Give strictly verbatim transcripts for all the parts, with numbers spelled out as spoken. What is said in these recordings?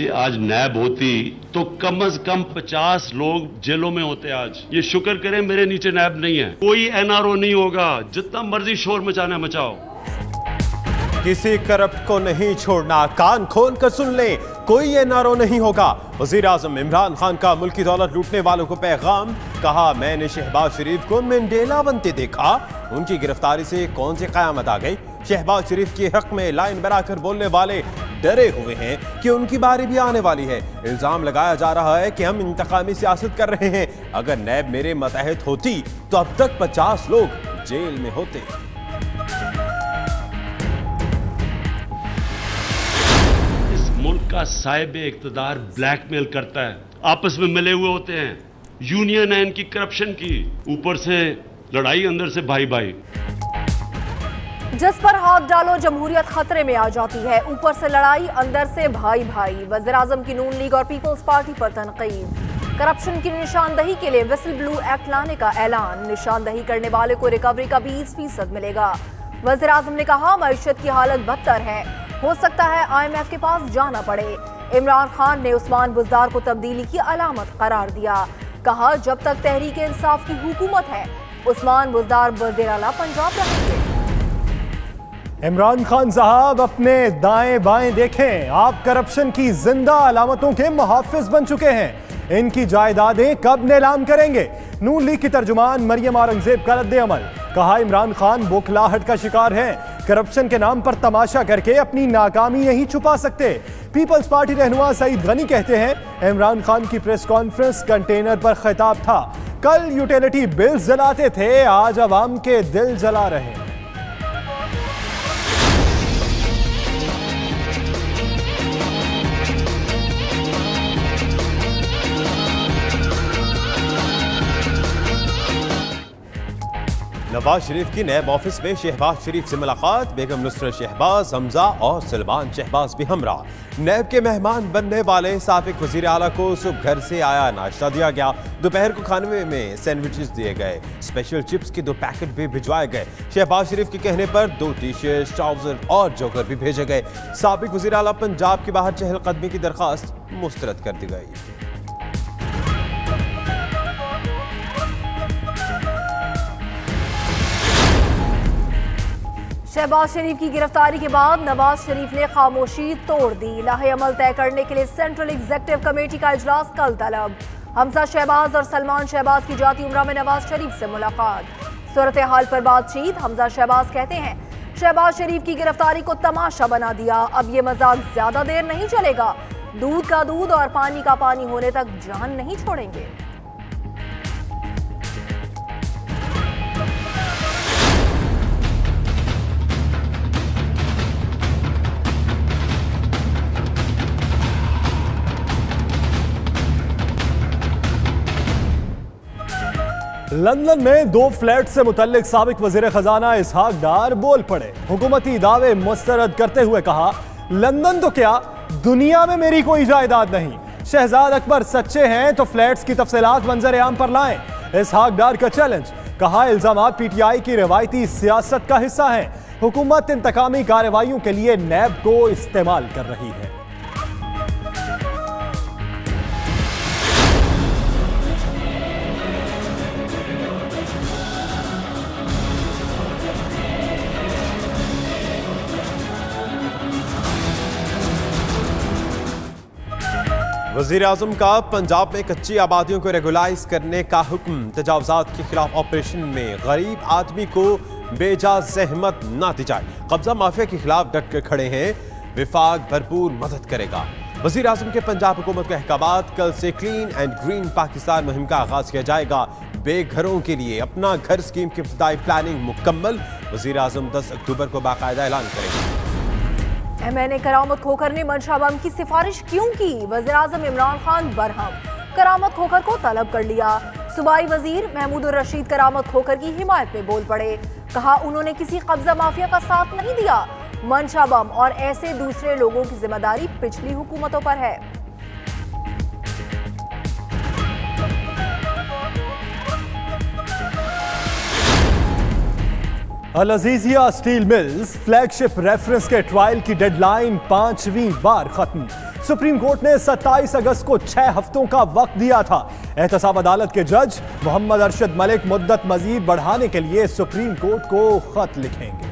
Policy आज नैब होती तो कम अज कम पचास लोग जेलों में होते आज। ये शुक्र करें मेरे नीचे नैब नहीं है। कोई एनआरओ नहीं होगा, जितना मर्जी शोर मचाना मचाओ। किसी करप्ट को नहीं छोड़ना, कान खोल कर सुन ले, कोई एनआरओ नहीं होगा। वजीर आजम इमरान खान का मुल्की दौलत लूटने वालों को पैगाम, कहा मैंने शहबाज शरीफ को मंडेला बनते देखा, उनकी गिरफ्तारी से कौन सी कयामत आ गई। शहबाज शरीफ के हक में लाइन बनाकर बोलने वाले डरे हुए हैं कि उनकी बारी भी आने वाली है। इल्जाम लगाया जा रहा है कि हम इंतकामी सियासत कर रहे हैं। अगर नैब मेरे मतहत होती तो अब तक पचास लोग जेल में होते। इस मुल्क का साहिब इख्तिदार ब्लैकमेल करता है, आपस में मिले हुए होते हैं, यूनियन है इनकी करप्शन की, ऊपर से लड़ाई अंदर से भाई भाई। जिस पर हाथ डालो जमहूरियत खतरे में आ जाती है, ऊपर से लड़ाई अंदर से भाई भाई। वज़ीर आज़म की नून लीग और पीपल्स पार्टी पर तनकीद। करप्शन की निशानदही के लिए विसल ब्लू एक्ट लाने का ऐलान, निशानदही करने वाले को रिकवरी का बीस फीसद मिलेगा। वज़ीर आज़म ने कहा मईशत की हालत बदतर है, हो सकता है आई एम एफ के पास जाना पड़े। इमरान खान ने उस्मान बुज़दार को तब्दीली की अलामत करार दिया, कहा जब तक तहरीक इंसाफ की हुकूमत है उस्मान बुज़दार वज़ीर आला पंजाब रहेंगे। इमरान खान साहब अपने दाएं बाएं देखें, आप करप्शन की जिंदा अलामतों के मुहाफिज बन चुके हैं। इनकी जायदादें कब नीलाम करेंगे? नून लीग की तर्जुमान मरियम औरंगजेब का रद्द अमल, कहा इमरान खान बौखलाहट का शिकार हैं, करप्शन के नाम पर तमाशा करके अपनी नाकामी नहीं छुपा सकते। पीपल्स पार्टी रहनुमा सईद गनी कहते हैं इमरान खान की प्रेस कॉन्फ्रेंस कंटेनर पर खिताब था, कल यूटिलिटी बिल्स जलाते थे, आज अवाम के दिल जला रहे हैं। नवाज शरीफ की नैब ऑफिस में शहबाज शरीफ से मुलाकात, बेगम नुसरत शहबाज, हमजा और सलमान शहबाज भी हमरा। नैब के मेहमान बनने वाले साबिक वजीर आला को सुबह घर से आया नाश्ता दिया गया, दोपहर को खाने में सैंडविचेस दिए गए, स्पेशल चिप्स के दो पैकेट भी भिजवाए गए। शहबाज शरीफ के कहने पर दो टी शर्ट, ट्राउजर और जोकर भी भेजे गए। साबिक वजीर आला पंजाब के बाहर चहलकदमी की दरखास्त मुस्तरद कर दी गई। शहबाज शरीफ की गिरफ्तारी के बाद नवाज शरीफ ने खामोशी तोड़ दी, लाहे अमल तय करने के लिए सेंट्रल एग्जीक्यूटिव कमेटी का इजलास कल तलब। हमजा शहबाज और सलमान शहबाज की जाती उम्रा में नवाज शरीफ से मुलाकात, सूरत हाल पर बातचीत। हमजा शहबाज कहते हैं शहबाज शरीफ की गिरफ्तारी को तमाशा बना दिया, अब ये मजाक ज्यादा देर नहीं चलेगा, दूध का दूध और पानी का पानी होने तक जान नहीं छोड़ेंगे। लंदन में दो फ्लैट से मुतल्लिक साबिक वजीर खजाना इसहाक डार बोल पड़े, हुकूमती दावे मुस्तरद करते हुए कहा लंदन तो क्या दुनिया में मेरी कोई जायदाद नहीं, शहजाद अकबर सच्चे हैं तो फ्लैट्स की तफसीलात मंजर आम पर लाएं। इसहाक डार का चैलेंज, कहा इल्जामात पीटीआई की रवायती सियासत का हिस्सा हैं, हुकूमत इंतकामी कार्रवाइयों के लिए नैब को इस्तेमाल कर रही है। वज़ीर आज़म का पंजाब में कच्ची आबादियों को रेगुलाइज करने का हुक्म, तजावुज़ात के खिलाफ ऑपरेशन में गरीब आदमी को बेजा जहमत ना दी जाए, कब्जा माफिया के खिलाफ डट कर खड़े हैं, विफाक भरपूर मदद करेगा। वज़ीर आज़म के पंजाब हुकूमत के अहकामात, कल से क्लीन एंड ग्रीन पाकिस्तान मुहिम का आगाज किया जाएगा, बेघरों के लिए अपना घर स्कीम की इब्तिदाई प्लानिंग मुकम्मल, वज़ीर आज़म दस अक्टूबर को बाकायदा ऐलान करेंगे। एम एन ए करामत खोखर ने मंशा बम की सिफारिश क्यों की? वज़ीर आज़म इमरान खान बरहम, करामत खोखर को तलब कर लिया। सूबाई वजीर महमूद उर रशीद करामत खोखर की हिमायत में बोल पड़े, कहा उन्होंने किसी कब्जा माफिया का साथ नहीं दिया, मंशा बम और ऐसे दूसरे लोगों की जिम्मेदारी पिछली हुकूमतों पर है। Al Azizia steel mills flagship reference के ट्रायल की डेडलाइन पांचवीं बार खत्म। सुप्रीम कोर्ट ने सत्ताईस अगस्त को छह हफ्तों का वक्त दिया था। एहतसाब अदालत के जज मोहम्मद अरशद मलिक मुद्दत मजीद बढ़ाने के लिए सुप्रीम कोर्ट को खत लिखेंगे।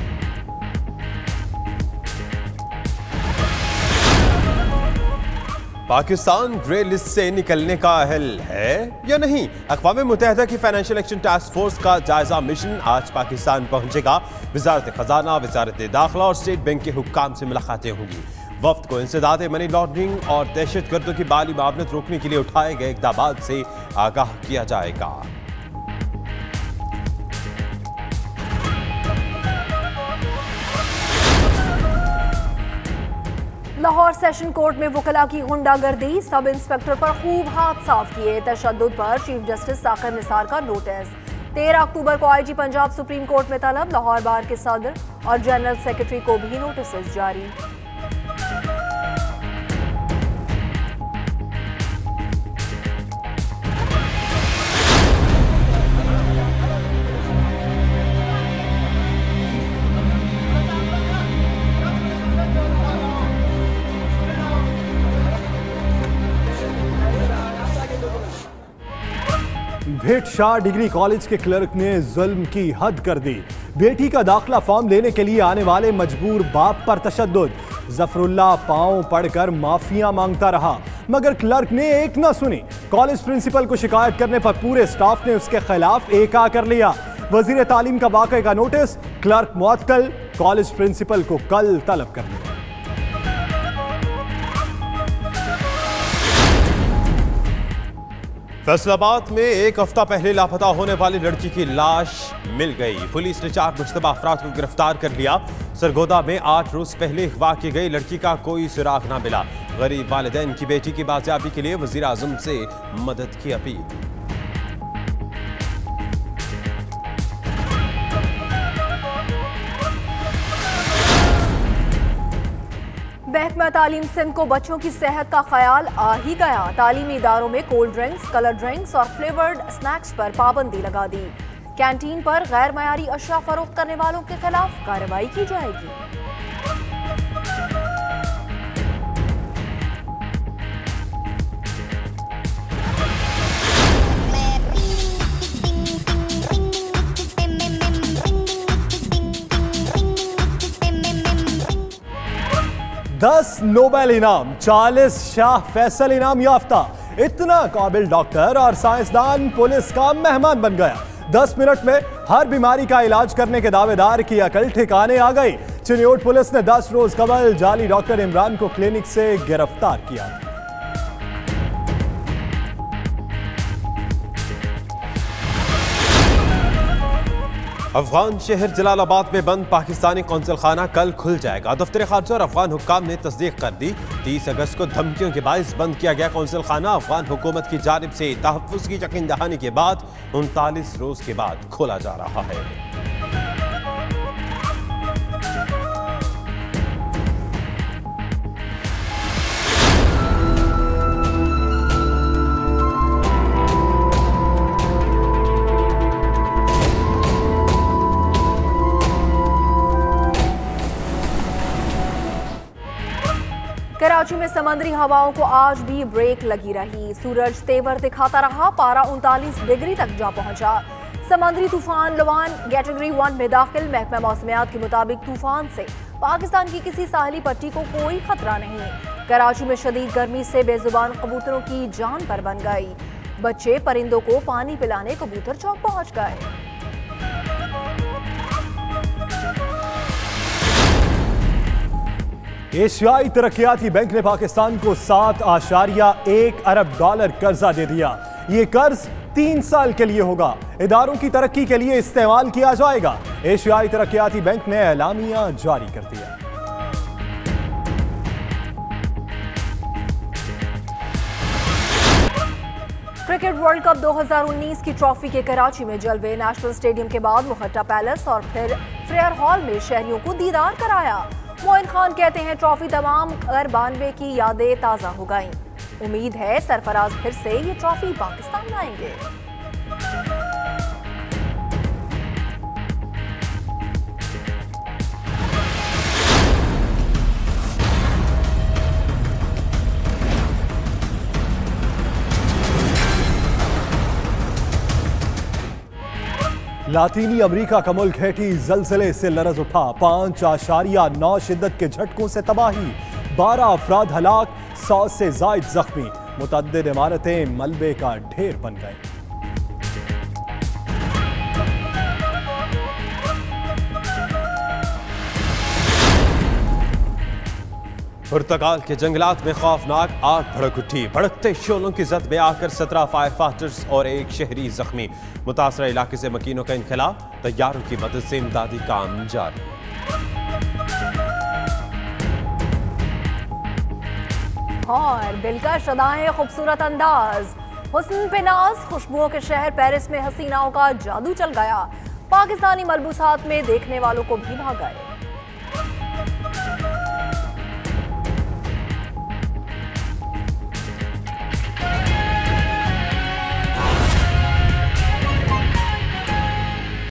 पाकिस्तान ग्रे लिस्ट से निकलने का अहल है या नहीं? अक़वाम मुत्तहिदा की फाइनेंशियल एक्शन टास्क फोर्स का जायजा मिशन आज पाकिस्तान पहुंचेगा। वजारत खजाना, वजारत दाखिला और स्टेट बैंक के हुक्काम से मुलाकातें होंगी। वफ्द को इंसदाद मनी लॉन्ड्रिंग और दहशत गर्दों की बाली मामलत रोकने के लिए उठाए गए इक़दाम से आगाह किया जाएगा। लाहौर सेशन कोर्ट में वकला की गुंडागर्दी, सब इंस्पेक्टर पर खूब हाथ साफ किए। तशद्दुद पर चीफ जस्टिस साकिर निसार का नोटिस। तेरह अक्टूबर को आईजी पंजाब सुप्रीम कोर्ट में तलब। लाहौर बार के सदर और जनरल सेक्रेटरी को भी नोटिस जारी। भेट शाह डिग्री कॉलेज के क्लर्क ने जुल्म की हद कर दी। बेटी का दाखिला फॉर्म लेने के लिए आने वाले मजबूर बाप पर तशद्दुद। जफरुल्लाह पांव पड़कर माफिया मांगता रहा मगर क्लर्क ने एक न सुनी। कॉलेज प्रिंसिपल को शिकायत करने पर पूरे स्टाफ ने उसके खिलाफ एका कर लिया। वजीर तालीम का वाक़े का नोटिस, क्लर्क मुअत्तल, कॉलेज प्रिंसिपल को कल तलब कर लिया। फैसलाबाद में एक हफ्ता पहले लापता होने वाली लड़की की लाश मिल गई। पुलिस ने चार मुश्तबा अफराद को गिरफ्तार कर लिया। सरगोदा में आठ रोज पहले अगवा की गई लड़की का कोई सुराग ना मिला। गरीब वालिदैन की बेटी की बाजियाबी के लिए वजीर आजम से मदद की अपील। महकमा तालीम सिंध को बच्चों की सेहत का ख्याल आ ही गया। तालीमी इदारों में कोल्ड ड्रिंक्स, कलर ड्रिंक्स और फ्लेवर्ड स्नैक्स पर पाबंदी लगा दी। कैंटीन पर गैर मयारी अशया फरोख्त करने वालों के खिलाफ कार्रवाई की जाएगी। दस नोबेल इनाम, चालीस शाह फैसल इनाम याफ्ता। इतना काबिल डॉक्टर और साइंसदान पुलिस का मेहमान बन गया। दस मिनट में हर बीमारी का इलाज करने के दावेदार की अकल ठिकाने आ गई। चिन्योट पुलिस ने दस रोज कबल जाली डॉक्टर इमरान को क्लिनिक से गिरफ्तार किया। अफगान शहर जलालाबाद में बंद पाकिस्तानी कौंसल खाना कल खुल जाएगा। दफ्तर खारजा और अफगान हुक्काम ने तस्दीक कर दी। तीस अगस्त को धमकियों के बायस बंद किया गया कौंसल खाना अफगान हुकूमत की जानिब से तहफ़्फ़ुज़ की यकीन दहानी के बाद उनतालीस रोज के बाद खोला जा रहा है। कराची में समंदरी हवाओं को आज भी ब्रेक लगी रही। सूरज तेवर दिखाता रहा। पारा उनतालीस डिग्री तक जा पहुंचा। समंदरी तूफान लवान कैटेगरी वन में दाखिल। महकमा मौसमियात के मुताबिक तूफान से पाकिस्तान की किसी साहली पट्टी को कोई खतरा नहीं। कराची में शदीद गर्मी से बेजुबान कबूतरों की जान पर बन गई। बच्चे परिंदों को पानी पिलाने कबूतर चौक पहुंच गए। एशियाई तरक्याती बैंक ने पाकिस्तान को सात आशारिया एक अरब डॉलर कर्जा दे दिया। ये कर्ज तीन साल के लिए होगा। इदारों की तरक्की के लिए इस्तेमाल किया जाएगा। एशियाई तरक्याती बैंक ने एलामिया जारी कर दिया। क्रिकेट वर्ल्ड कप दो हज़ार उन्नीस की ट्रॉफी के कराची में जलवे। नेशनल स्टेडियम के बाद मुहट्टा पैलेस और फिर फ्रेयर हॉल में शहरियों को दीदार कराया। मोइन खान कहते हैं ट्रॉफी तमाम अगर बानवे की यादें ताज़ा हो गईं। उम्मीद है सरफराज फिर से ये ट्रॉफी पाकिस्तान लाएंगे। लातीनी अमेरिका का मुल्क हैटी जलजले से लरज उठा। पांच आशारिया नौ शिद्दत के झटकों से तबाही, बारह अफराद हलाक, सौ से जायद जख्मी। मुतअद्दिद इमारतें मलबे का ढेर बन गई। पुर्तगाल के जंगलात में खौफनाक आग भड़क उठी। भड़कते शोलों की जद में आकर सत्रह फायर फाइटर्स और एक शहरी जख्मी। मुतासरा इलाके से मकीनों का इनखला, तैयारों की मदद से इमदादी काम जारी। और दिलकश अदाएं, खूबसूरत अंदाज, हुस्न पे नाज, खुशबुओं के शहर पेरिस में हसीनाओं का जादू चल गया। पाकिस्तानी मलबूसात में देखने वालों को भी भाग गए।